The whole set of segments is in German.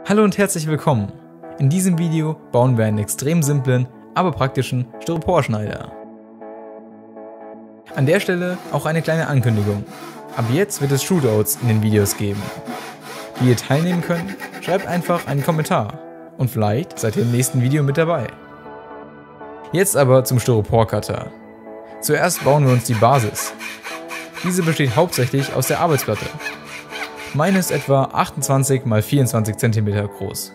Hallo und herzlich willkommen! In diesem Video bauen wir einen extrem simplen, aber praktischen Styroporschneider. An der Stelle auch eine kleine Ankündigung. Ab jetzt wird es Shootouts in den Videos geben. Wie ihr teilnehmen könnt, schreibt einfach einen Kommentar und vielleicht seid ihr im nächsten Video mit dabei. Jetzt aber zum Styropor-Cutter. Zuerst bauen wir uns die Basis. Diese besteht hauptsächlich aus der Arbeitsplatte. Meine ist etwa 28 x 24 cm groß.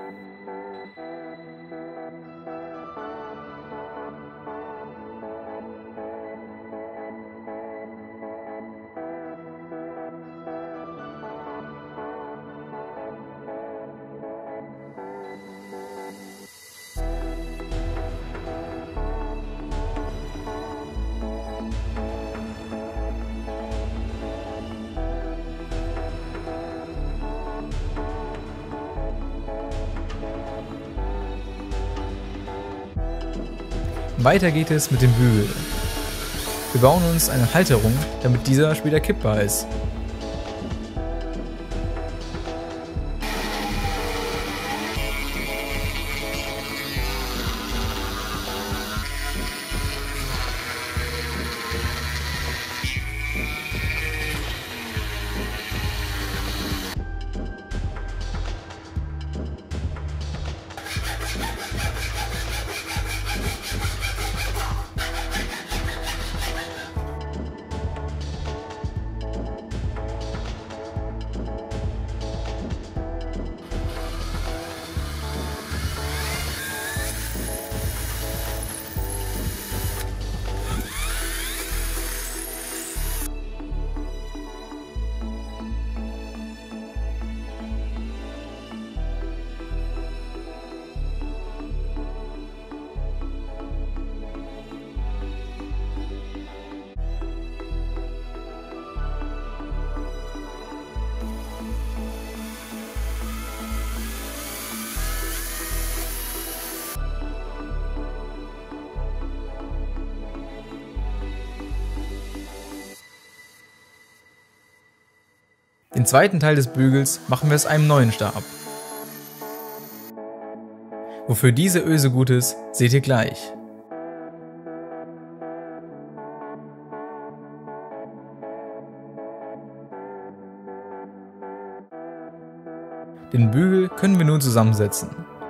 Weiter geht es mit dem Bügel. Wir bauen uns eine Halterung, damit dieser später kippbar ist. Den zweiten Teil des Bügels machen wir aus einem neuen Stab. Wofür diese Öse gut ist, seht ihr gleich. Den Bügel können wir nun zusammensetzen.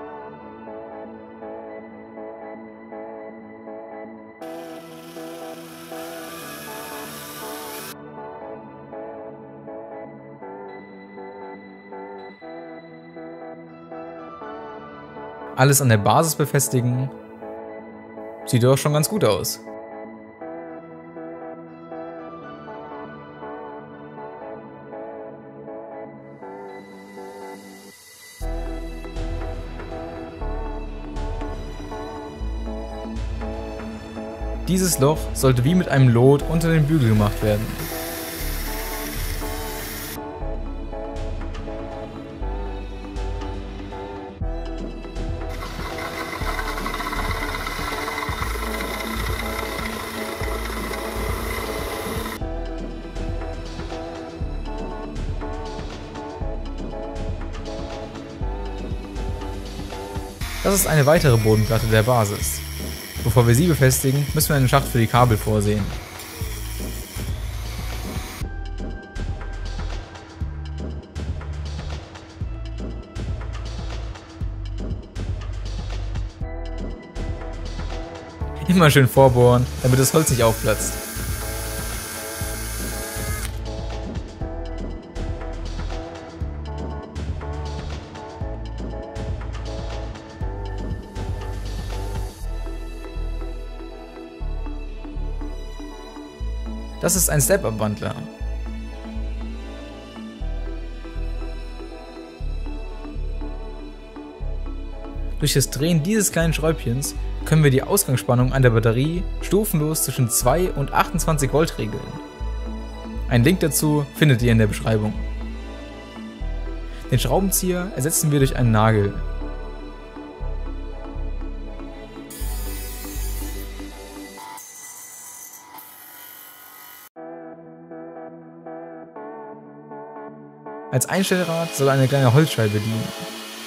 Alles an der Basis befestigen. Sieht doch schon ganz gut aus. Dieses Loch sollte wie mit einem Lot unter den Bügel gemacht werden. Das ist eine weitere Bodenplatte der Basis. Bevor wir sie befestigen, müssen wir einen Schacht für die Kabel vorsehen. Immer schön vorbohren, damit das Holz nicht aufplatzt. Das ist ein Step-Up-Wandler. Durch das Drehen dieses kleinen Schräubchens können wir die Ausgangsspannung an der Batterie stufenlos zwischen 2 und 28 Volt regeln. Einen Link dazu findet ihr in der Beschreibung. Den Schraubenzieher ersetzen wir durch einen Nagel. Als Einstellrad soll eine kleine Holzscheibe dienen.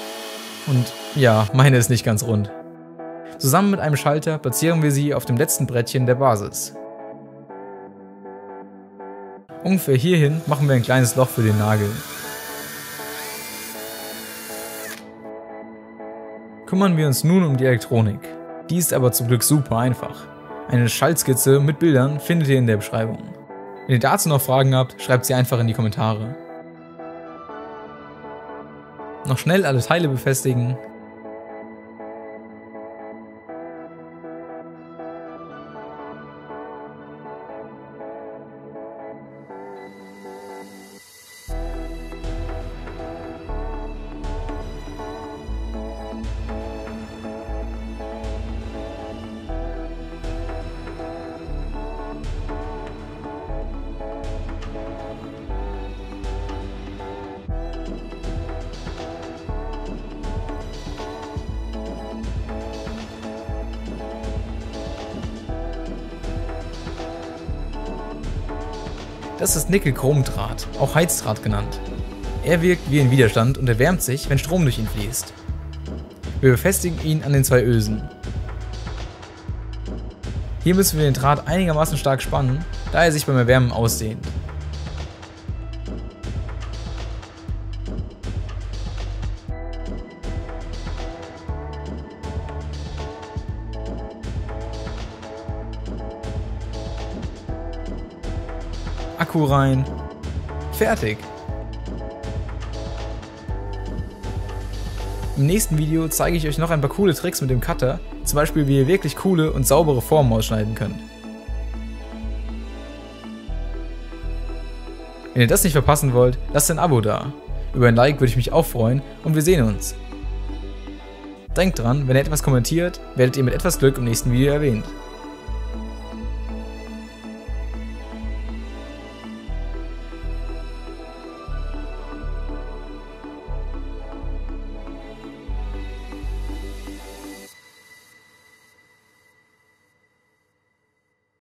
Und ja, meine ist nicht ganz rund. Zusammen mit einem Schalter platzieren wir sie auf dem letzten Brettchen der Basis. Ungefähr hierhin machen wir ein kleines Loch für den Nagel. Kümmern wir uns nun um die Elektronik. Die ist aber zum Glück super einfach. Eine Schaltskizze mit Bildern findet ihr in der Beschreibung. Wenn ihr dazu noch Fragen habt, schreibt sie einfach in die Kommentare. Noch schnell alle Teile befestigen. Das ist Nickel-Chrom-Draht, auch Heizdraht genannt. Er wirkt wie ein Widerstand und erwärmt sich, wenn Strom durch ihn fließt. Wir befestigen ihn an den zwei Ösen. Hier müssen wir den Draht einigermaßen stark spannen, da er sich beim Erwärmen ausdehnt. Akku rein. Fertig. Im nächsten Video zeige ich euch noch ein paar coole Tricks mit dem Cutter, zum Beispiel wie ihr wirklich coole und saubere Formen ausschneiden könnt. Wenn ihr das nicht verpassen wollt, lasst ein Abo da. Über ein Like würde ich mich auch freuen und wir sehen uns. Denkt dran, wenn ihr etwas kommentiert, werdet ihr mit etwas Glück im nächsten Video erwähnt.